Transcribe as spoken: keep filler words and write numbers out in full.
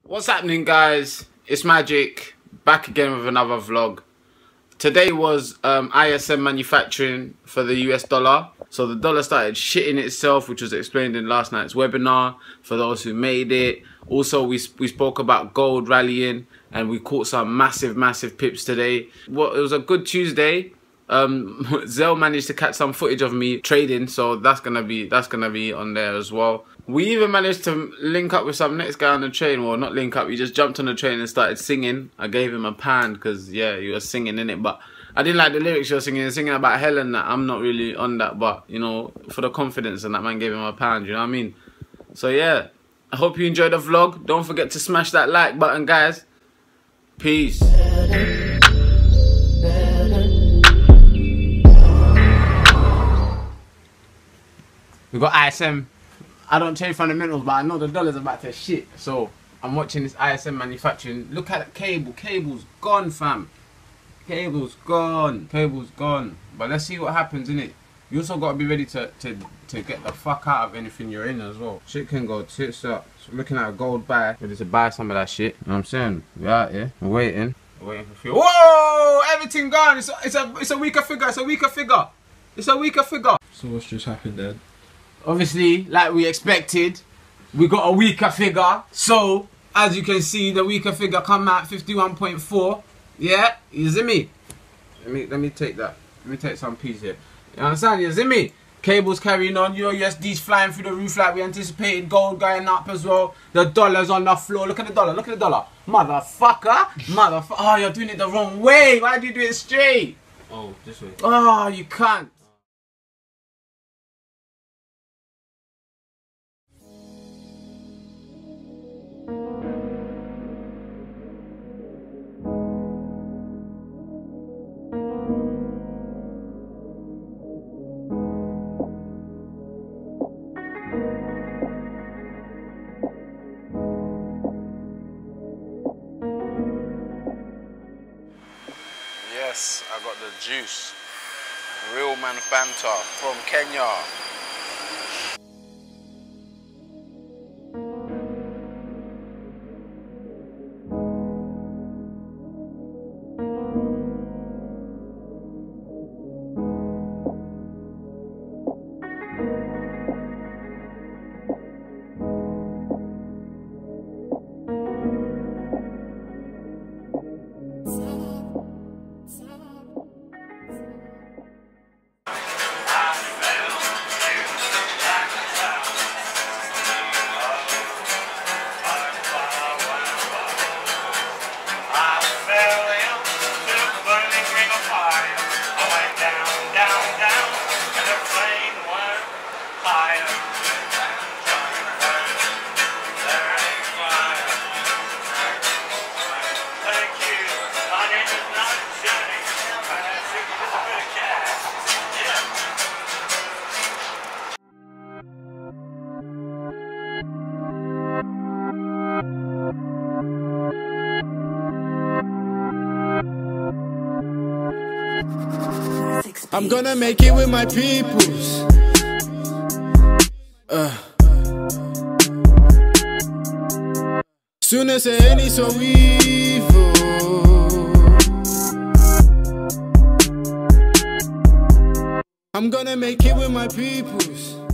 What's happening, guys? It's Magic, back again with another vlog. Today was um, I S M manufacturing for the U S dollar. So the dollar started shitting itself, which was explained in last night's webinar for those who made it. Also, we, we spoke about gold rallying and we caught some massive, massive pips today. Well, it was a good Tuesday. Um, Zell managed to catch some footage of me trading, so that's gonna be that's gonna be on there as well. We even managed to link up with some next guy on the train. Well, not link up. We just jumped on the train and started singing. I gave him a pound because yeah, you were singing in it, but I didn't like the lyrics you were singing. Singing about hell and that. I'm not really on that, but you know, for the confidence and that, man gave him a pound. You know what I mean? So yeah, I hope you enjoyed the vlog. Don't forget to smash that like button, guys. Peace. We got I S M. I don't trade fundamentals, but I know the dollar's about to shit. So I'm watching this I S M manufacturing. Look at the cable. Cable's gone, fam. Cable's gone. Cable's gone. But let's see what happens, innit? You also got to be ready to, to, to get the fuck out of anything you're in as well. Shit can go tits up. So we're looking at a gold buy. Ready to buy some of that shit. You know what I'm saying? We're out here. We're waiting. We're waiting for few. Whoa! Everything gone. It's a, it's, a, it's a weaker figure. It's a weaker figure. It's a weaker figure. So what's just happened then? Obviously, like we expected, we got a weaker figure. So, as you can see, the weaker figure come out fifty-one point four. Yeah, you see me? Let me let me take that. Let me take some piece here. You understand? You see me? Cables carrying on. U S D's flying through the roof like we anticipated. Gold going up as well. The dollar's on the floor. Look at the dollar. Look at the dollar. Motherfucker. Motherfucker. Oh, you're doing it the wrong way. Why do you do it straight? Oh, this way. Oh, you can't. Yes, I got the juice. Real man Fanta from Kenya. I'm gonna make it with my peoples. Uh. Soon as any so evil. I'm gonna make it with my peoples.